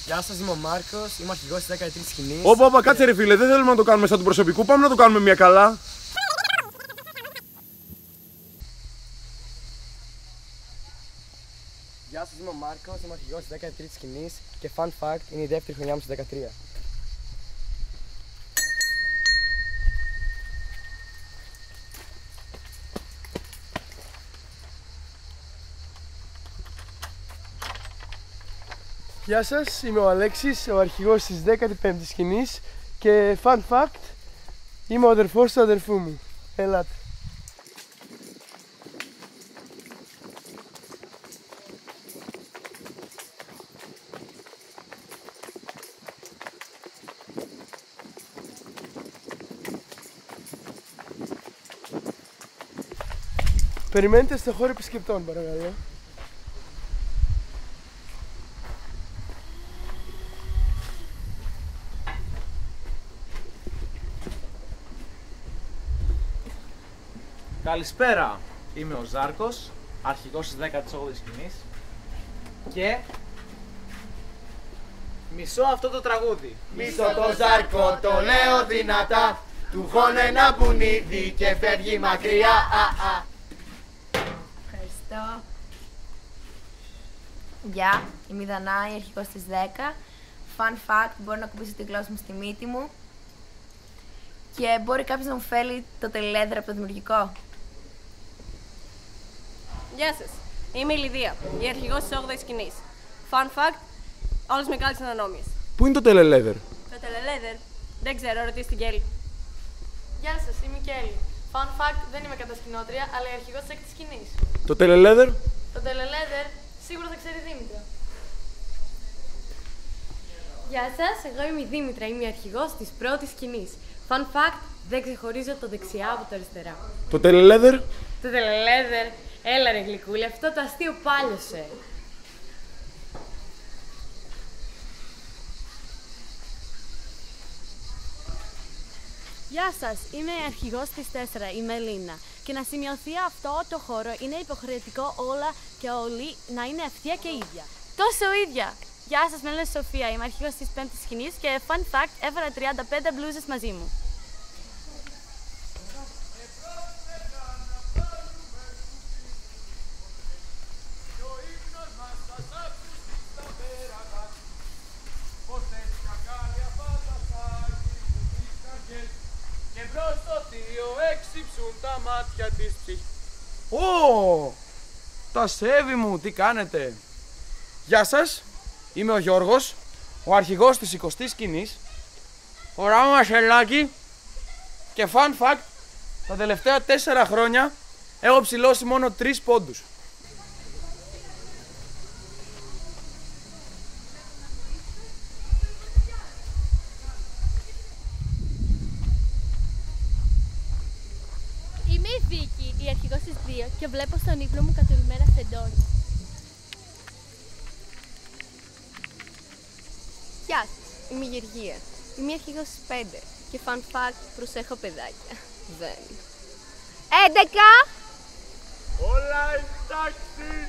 Γεια σας, είμαι ο Μάρκος, είμαι αρχηγός της 13ης σκηνής. Όπα, κάτσε ρε φίλε, δεν θέλουμε να το κάνουμε σαν του προσωπικού, πάμε να το κάνουμε μια καλά. Γεια σας, είμαι ο Μάρκος, είμαι αρχηγός της 13ης σκηνής και fun fact, είναι η δεύτερη χρονιά μου στη 13. Γεια σας, είμαι ο Αλέξης, ο αρχηγός της 15ης σκηνής και fun fact, είμαι ο αδερφός του αδερφού μου. Ελάτε. Περιμένετε στο χώρο επισκεπτών, παρακαλώ. Καλησπέρα, είμαι ο Ζάρκος, αρχηγός της 18ης σκηνής και μισώ αυτό το τραγούδι. Μισώ το Ζάρκο, το λέω δυνατά, του χώνε ένα μπουνίδι και φεύγει μακριά. Ευχαριστώ. Γεια, είμαι η Δανάη, αρχηγός της 10. Fun fact, μπορεί να κουμπίσει τη γλώσσα μου στη μύτη μου και μπορεί κάποιος να μου φέρει το τελέδρα από το δημιουργικό. Γεια σας, είμαι η Λιδία, η αρχηγός της 8ης σκηνής. Fun fact, όλες με κάλεσαν ανώμιες. Πού είναι το τελελέδερ? Το τελελέδερ, δεν ξέρω, ρωτήστε την Κέλλη. Γεια σας, είμαι η Κέλλη. Fun fact, δεν είμαι κατασκηνώτρια, αλλά η αρχηγός της 6ης σκηνής. Το τελελέδερ? Το τελελέδερ σίγουρα θα ξέρει η Δήμητρα. Γεια σας, εγώ είμαι η Δήμητρα, είμαι η αρχηγός της 1ης σκηνής. Fun fact, δεν ξεχωρίζω το δεξιά από το αριστερά. Το τελελέδερ? Το τελελέδερ, έλα ρε γλυκούλη, αυτό το αστείο πάλιωσε. Γεια σας, είμαι η αρχηγός της 4, η Μελίνα. Και να σημειωθεί αυτό το χώρο είναι υποχρεωτικό όλα και όλοι να είναι ευθεία και ίδια. Τόσο ίδια! Γεια σας, με λένε Σοφία, είμαι αρχηγός της 5ης σκηνής και fun fact, έφερα 35 μπλούζες μαζί μου. Τα μάτια της ψυχής. Ω! Τα σέβη μου, τι κάνετε? Γεια σας, είμαι ο Γιώργος, ο αρχηγός της 20ης σκηνής. Φοράω μασελάκι και fun fact, τα τελευταία 4 χρόνια έχω ψηλώσει μόνο 3 πόντους. Είμαι η Βίκη, η αρχηγός της 2 και βλέπω στον ύπνο μου κατουρημένα φεντόνια. Γεια σας, είμαι η Γεργία, είμαι η αρχηγός της 5 και fun fact, προσέχω παιδάκια. Δεν. 11! Όλα εντάξει!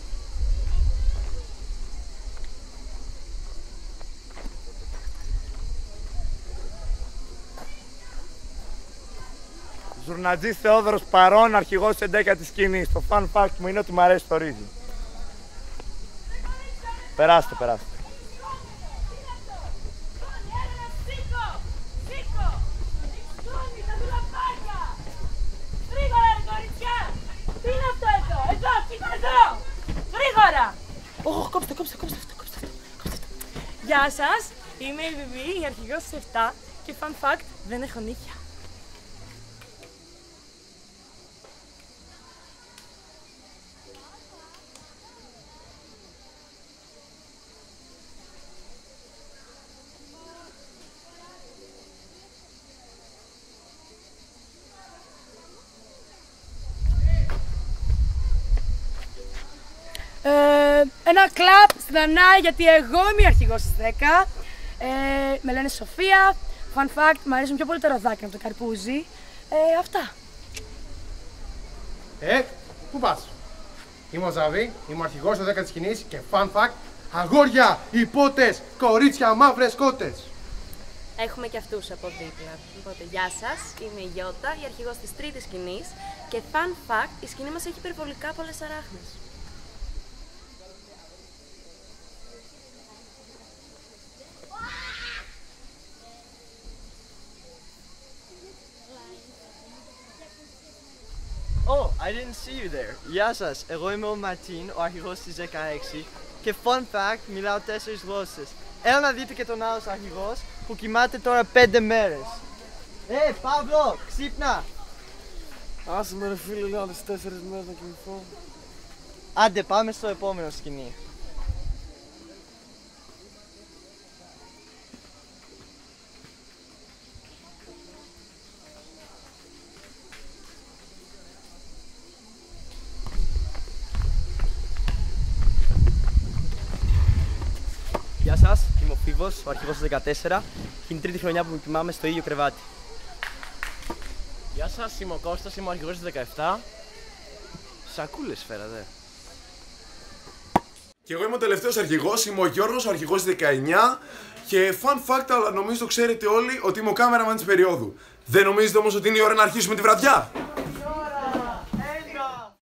Ζουρνατζής Θεόδωρος παρόν, αρχηγός της 11ης σκηνής. Το fun fact μου είναι ότι μου αρέσει το ρύζι. Περάστε. Κόψτε αυτό. Γεια σας, είμαι η Βιβί, η αρχηγός της 7 και fun fact, δεν έχω νύχια. Ένα κλαπ στην Δανάη, γιατί εγώ είμαι η αρχηγός της 10. Με λένε Σοφία. Fun fact, μου αρέσουν πιο πολύ τα ροδάκια από το καρπούζι. Αυτά. Πού πας? Είμαι ο Ζαβί, είμαι ο αρχηγός της 10ης σκηνής και fun fact, Αγόρια, υπότες, κορίτσια, μαύρες κότες. Έχουμε και αυτούς από δίπλα. Οπότε, γεια σας, είμαι η Γιώτα, η αρχηγός της τρίτης σκηνής και fun fact, η σκηνή μας έχει υπερβολικά πολλές αράχνες. Oh, I didn't see you there. Γεια σας, εγώ είμαι ο Ματίν, ο αρχηγός της 16 και fun fact, μιλάω 4 γλώσσες. Έλα να δείτε και τον άλλο αρχηγός που κοιμάται τώρα 5 μέρες. Παύλο, ξύπνα! Άσε με ρε φίλε, λέω άλλες 4 μέρες να κοιμηθώ. Άντε, πάμε στο επόμενο σκηνή. Γεια σας, είμαι ο Φίβος, ο αρχηγός του 14 και είναι η τρίτη χρονιά που κοιμάμαι στο ίδιο κρεβάτι. Γεια σας, είμαι ο Κώστας, είμαι ο αρχηγός του 17. Σακούλες φέρατε. Και εγώ είμαι ο τελευταίος αρχηγός, είμαι ο Γιώργος, ο αρχηγός της 19 και fun fact, αλλά νομίζω το ξέρετε όλοι, ότι είμαι ο κάμεραμαν της περίοδου. Δεν νομίζετε όμως ότι είναι η ώρα να αρχίσουμε τη βραδιά?